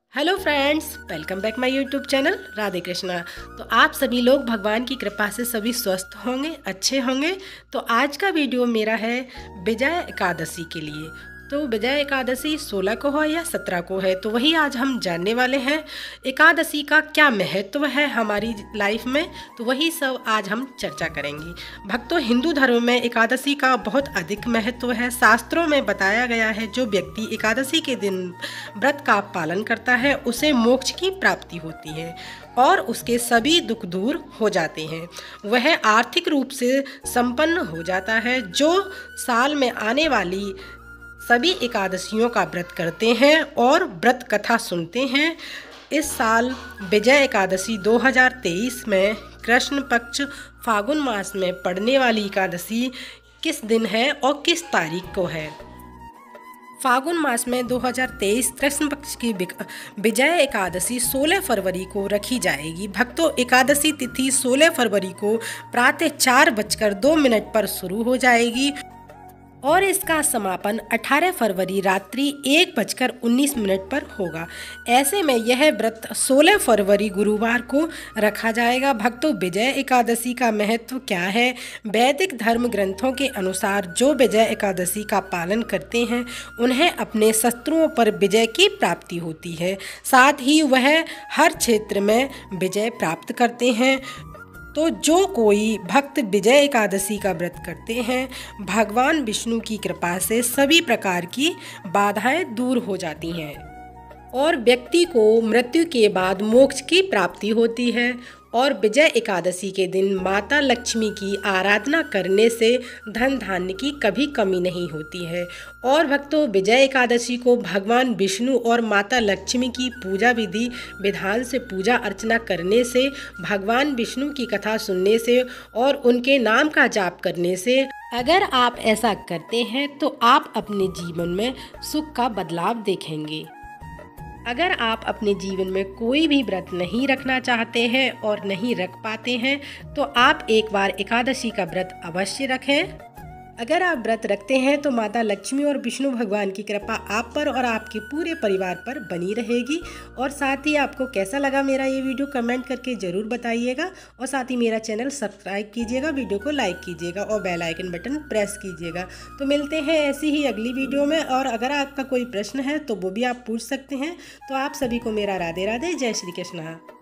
Hello friends, welcome back my YouTube channel Radhe Krishna. तो आप सभी लोग भगवान की कृपा से सभी स्वस्थ होंगे, अच्छे होंगे। तो आज का वीडियो मेरा है विजय एकादशी के लिए। तो विजय एकादशी 16 को है या 17 को है, तो वही आज हम जानने वाले हैं। एकादशी का क्या महत्व है हमारी लाइफ में, तो वही सब आज हम चर्चा करेंगे। भक्तों, हिंदू धर्म में एकादशी का बहुत अधिक महत्व है। शास्त्रों में बताया गया है जो व्यक्ति एकादशी के दिन व्रत का पालन करता है उसे मोक्ष की प्राप्ति होती है और उसके सभी दुख दूर हो जाते हैं। वह आर्थिक रूप से संपन्न हो जाता है। जो साल में आने वाली सभी एकादशियों का व्रत करते हैं और व्रत कथा सुनते हैं। इस साल विजय एकादशी 2023 में कृष्ण पक्ष फागुन मास में पड़ने वाली एकादशी किस दिन है और किस तारीख को है। फागुन मास में 2023 कृष्ण पक्ष की विजय एकादशी 16 फरवरी को रखी जाएगी। भक्तों, एकादशी तिथि 16 फरवरी को प्रातः 4:02 पर शुरू हो जाएगी और इसका समापन 18 फरवरी रात्रि 1:19 पर होगा। ऐसे में यह व्रत 16 फरवरी गुरुवार को रखा जाएगा। भक्तों, विजय एकादशी का महत्व क्या है? वैदिक धर्म ग्रंथों के अनुसार जो विजय एकादशी का पालन करते हैं उन्हें अपने शत्रुओं पर विजय की प्राप्ति होती है। साथ ही वह हर क्षेत्र में विजय प्राप्त करते हैं। तो जो कोई भक्त विजय एकादशी का व्रत करते हैं, भगवान विष्णु की कृपा से सभी प्रकार की बाधाएं दूर हो जाती हैं और व्यक्ति को मृत्यु के बाद मोक्ष की प्राप्ति होती है। और विजय एकादशी के दिन माता लक्ष्मी की आराधना करने से धन धान्य की कभी कमी नहीं होती है। और भक्तों, विजय एकादशी को भगवान विष्णु और माता लक्ष्मी की पूजा विधि विधान से पूजा अर्चना करने से, भगवान विष्णु की कथा सुनने से और उनके नाम का जाप करने से, अगर आप ऐसा करते हैं तो आप अपने जीवन में सुख का बदलाव देखेंगे। अगर आप अपने जीवन में कोई भी व्रत नहीं रखना चाहते हैं और नहीं रख पाते हैं तो आप एक बार एकादशी का व्रत अवश्य रखें। अगर आप व्रत रखते हैं तो माता लक्ष्मी और विष्णु भगवान की कृपा आप पर और आपके पूरे परिवार पर बनी रहेगी। और साथ ही आपको कैसा लगा मेरा ये वीडियो कमेंट करके ज़रूर बताइएगा। और साथ ही मेरा चैनल सब्सक्राइब कीजिएगा, वीडियो को लाइक कीजिएगा और बेल आइकन बटन प्रेस कीजिएगा। तो मिलते हैं ऐसी ही अगली वीडियो में। और अगर आपका कोई प्रश्न है तो वो भी आप पूछ सकते हैं। तो आप सभी को मेरा राधे राधे, जय श्री कृष्ण।